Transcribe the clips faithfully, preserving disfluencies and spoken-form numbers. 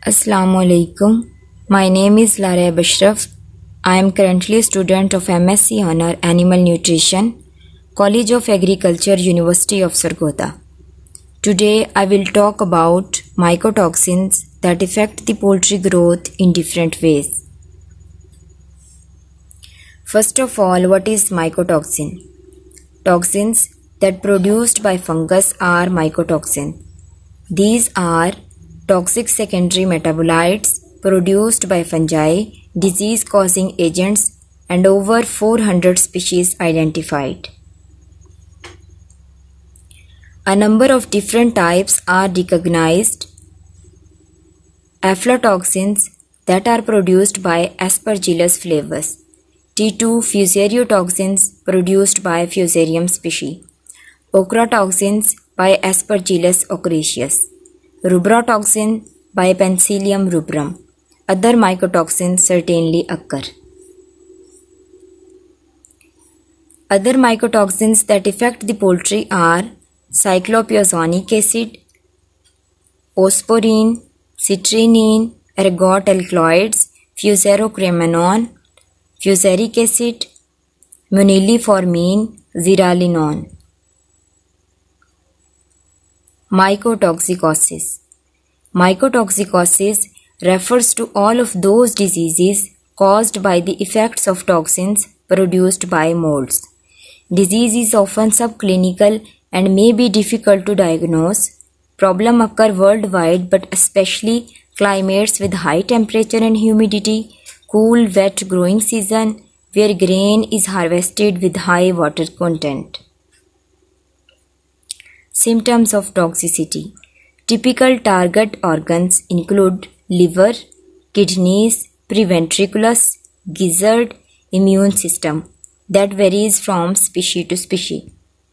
Assalamu alaikum. My name is Lara Bashraf. I am currently a student of M S c Honor Animal Nutrition, College of Agriculture, University of Sargodha. Today I will talk about mycotoxins that affect the poultry growth in different ways. First of all, what is mycotoxin? Toxins that produced by fungus are mycotoxin. These are toxic secondary metabolites produced by fungi, disease-causing agents, and over four hundred species identified. A number of different types are recognized. Aflatoxins that are produced by Aspergillus flavus. T two Fusaeriotoxins produced by Fusarium species. Ochratoxins by Aspergillus ochraceus. Rubrotoxin by Penicillium rubrum. Other mycotoxins certainly occur. Other mycotoxins that affect the poultry are cyclopyrazonic acid, osporine, citrinine, ergot alkaloids, fusarochromanone, fusaric acid, moniliformine, zearalenone. Mycotoxicosis. Mycotoxicosis refers to all of those diseases caused by the effects of toxins produced by molds. Disease is often subclinical and may be difficult to diagnose. Problems occur worldwide, but especially climates with high temperature and humidity, cool, wet growing season, where grain is harvested with high water content. Symptoms of toxicity. Typical target organs include liver, kidneys, preventriculus, gizzard, immune system that varies from species to species.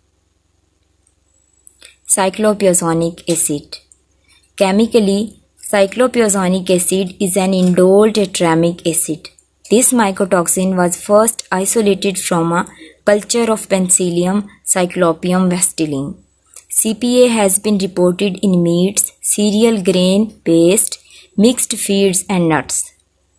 Cyclopyrazonic acid. Chemically, cyclopyrazonic acid is an indole tetramic acid. This mycotoxin was first isolated from a culture of Penicillium cyclopium vestiline. C P A has been reported in meats, cereal grain paste, mixed feeds and nuts.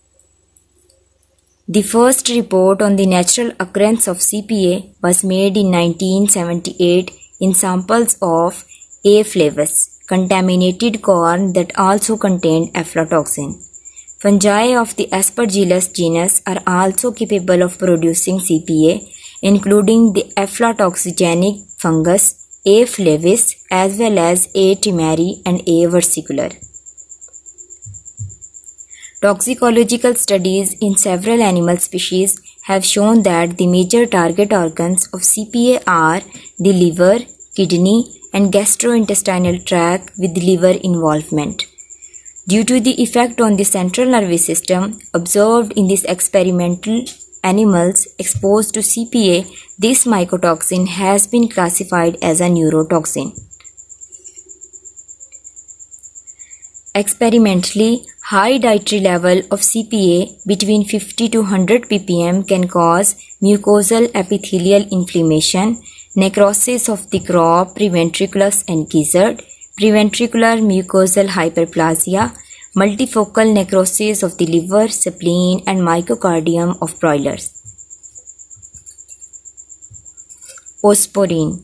The first report on the natural occurrence of C P A was made in nineteen seventy-eight in samples of A. flavus, contaminated corn that also contained aflatoxin. Fungi of the Aspergillus genus are also capable of producing C P A, including the aflatoxigenic fungus A. flavis as well as A. temeri and A. versicolor. Toxicological studies in several animal species have shown that the major target organs of C P A are the liver, kidney, and gastrointestinal tract with liver involvement. Due to the effect on the central nervous system observed in these experimental animals exposed to C P A, this mycotoxin has been classified as a neurotoxin. Experimentally, high dietary level of C P A between fifty to one hundred p p m can cause mucosal epithelial inflammation, necrosis of the crop, preventriculus and gizzard, preventricular mucosal hyperplasia, multifocal necrosis of the liver, spleen and myocardium of broilers. Osporine.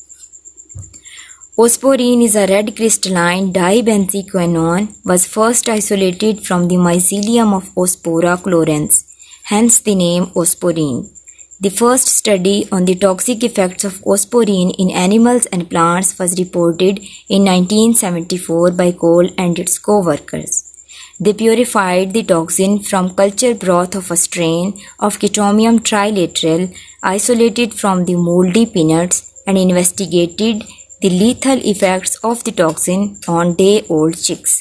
Osporine is a red crystalline dibenzoquinone, was first isolated from the mycelium of Ospora chlorens, hence the name osporine. The first study on the toxic effects of osporine in animals and plants was reported in nineteen seventy-four by Cole and its co-workers. They purified the toxin from culture broth of a strain of Chaetomium trilateral isolated from the moldy peanuts and investigated the lethal effects of the toxin on day-old chicks.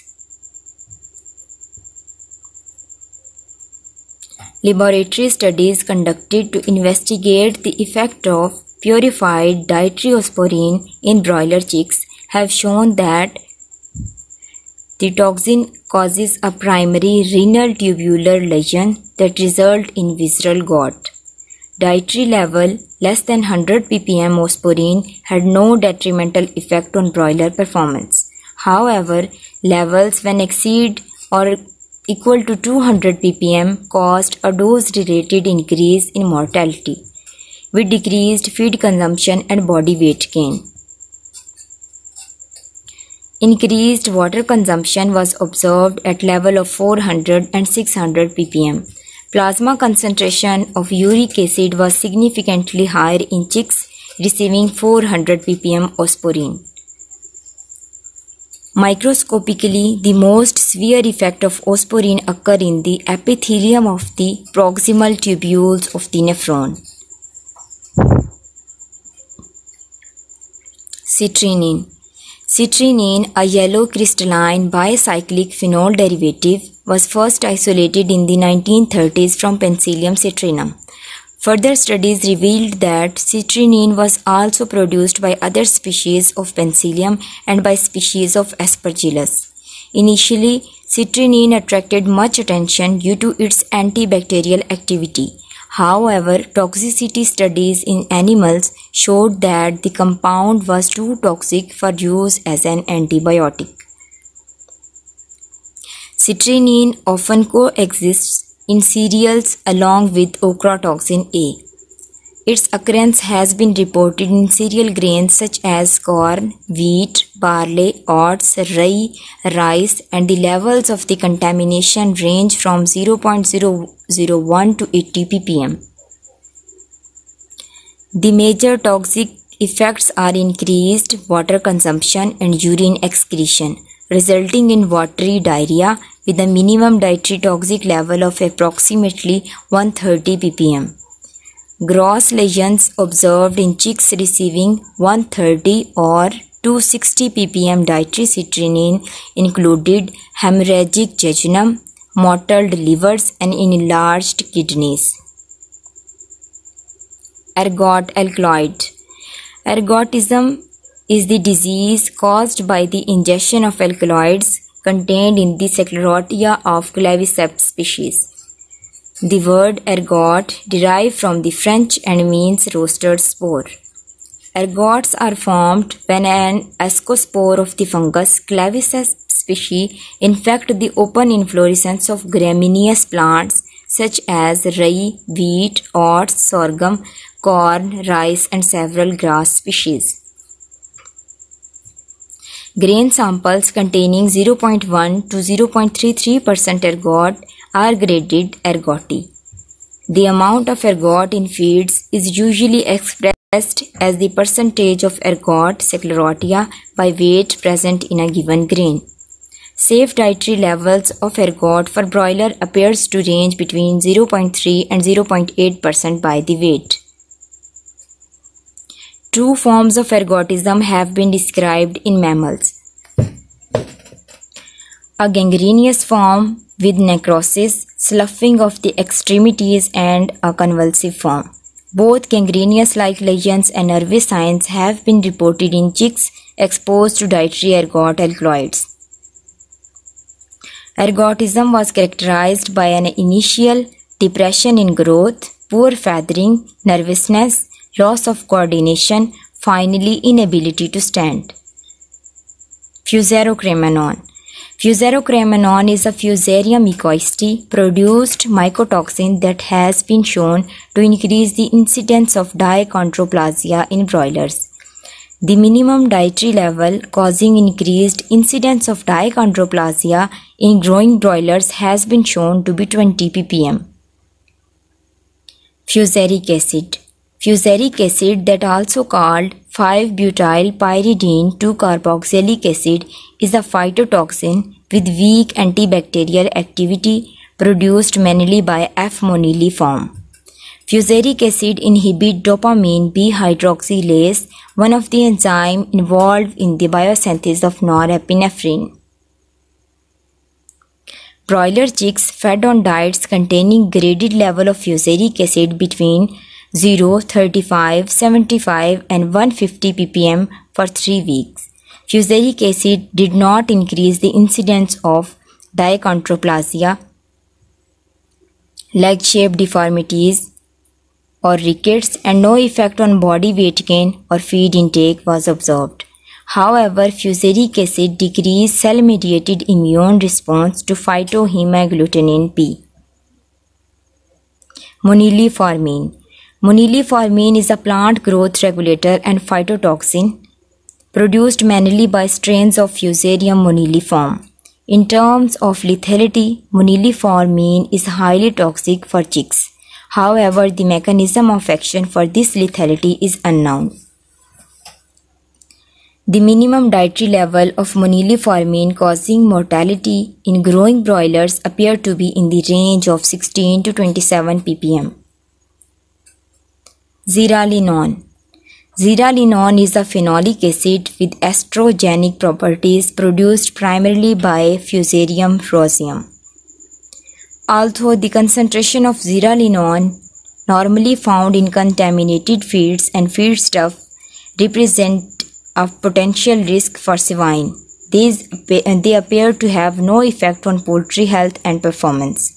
Laboratory studies conducted to investigate the effect of purified dietary osporine in broiler chicks have shown that the toxin causes a primary renal tubular lesion that results in visceral gout. Dietary level less than one hundred p p m osporine had no detrimental effect on broiler performance. However, levels when exceed or equal to two hundred ppm caused a dose-related increase in mortality with decreased feed consumption and body weight gain. Increased water consumption was observed at level of four hundred and six hundred ppm. Plasma concentration of uric acid was significantly higher in chicks receiving four hundred ppm osporine. Microscopically, the most severe effect of osporine occur in the epithelium of the proximal tubules of the nephron. Citrinine. Citrinine, a yellow crystalline bicyclic phenol derivative, was first isolated in the nineteen thirties from Penicillium citrinum. Further studies revealed that citrinine was also produced by other species of Penicillium and by species of Aspergillus. Initially, citrinine attracted much attention due to its antibacterial activity. However, toxicity studies in animals showed that the compound was too toxic for use as an antibiotic. Citrinine often coexists in cereals along with ochratoxin A. Its occurrence has been reported in cereal grains such as corn, wheat, barley, oats, rye, rice, and the levels of the contamination range from zero point zero zero one to eighty ppm. The major toxic effects are increased water consumption and urine excretion, resulting in watery diarrhea with a minimum dietary toxic level of approximately one hundred thirty ppm. Gross lesions observed in chicks receiving one hundred thirty or two hundred sixty ppm dietary citrinine included hemorrhagic jejunum, mottled livers, and enlarged kidneys. Ergot alkaloid. Ergotism is the disease caused by the ingestion of alkaloids contained in the Sclerotia of Claviceps species. The word ergot derived from the French and means roasted spore. Ergots are formed when an ascospore of the fungus Claviceps species infect the open inflorescence of gramineous plants such as rye, wheat, oats, sorghum, corn, rice, and several grass species. Grain samples containing zero point one to zero point three three percent ergot are graded ergoti. The amount of ergot in feeds is usually expressed as the percentage of ergot Sclerotia by weight present in a given grain. Safe dietary levels of ergot for broiler appears to range between zero point three and zero point eight percent by the weight. Two forms of ergotism have been described in mammals. A gangrenous form with necrosis, sloughing of the extremities, and a convulsive form. Both gangrenous-like lesions and nervous signs have been reported in chicks exposed to dietary ergot alkaloids. Ergotism was characterized by an initial depression in growth, poor feathering, nervousness, loss of coordination, finally inability to stand. Fusarocremanon. Fusarocremanon is a Fusarium mycoides produced mycotoxin that has been shown to increase the incidence of diachondroplasia in broilers. The minimum dietary level causing increased incidence of diachondroplasia in growing broilers has been shown to be twenty ppm. Fusaric acid. Fusaric acid, that also called five butyl pyridine two carboxylic acid, is a phytotoxin with weak antibacterial activity produced mainly by F. moniliform. Fusaric acid inhibits dopamine B hydroxylase, one of the enzymes involved in the biosynthesis of norepinephrine. Broiler chicks fed on diets containing graded level of fusaric acid between zero, thirty-five, seventy-five, and one hundred fifty ppm for three weeks. Fusaric acid did not increase the incidence of diachondroplasia, leg-shaped deformities, or rickets, and no effect on body weight gain or feed intake was observed. However, fusaric acid decreases cell-mediated immune response to phytohemagglutinin P. Moniliformine. Moniliformine is a plant growth regulator and phytotoxin produced mainly by strains of Fusarium moniliform. In terms of lethality, moniliformine is highly toxic for chicks. However, the mechanism of action for this lethality is unknown. The minimum dietary level of moniliformine causing mortality in growing broilers appear to be in the range of sixteen to twenty-seven p p m. Zearalenone. Zearalenone is a phenolic acid with estrogenic properties produced primarily by Fusarium roseum. Although the concentration of zearalenone normally found in contaminated feeds and feedstuff represent a potential risk for swine, these, they appear to have no effect on poultry health and performance.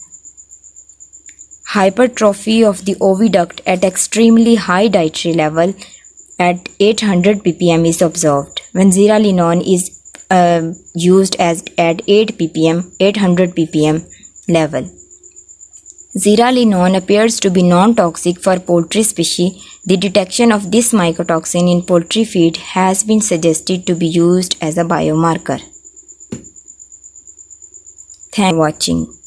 Hypertrophy of the oviduct at extremely high dietary level at eight hundred p p m is observed when zearalenone is uh, used as at eight p p m, eight hundred p p m level. Zearalenone appears to be non-toxic for poultry species. The detection of this mycotoxin in poultry feed has been suggested to be used as a biomarker. Thanks for watching.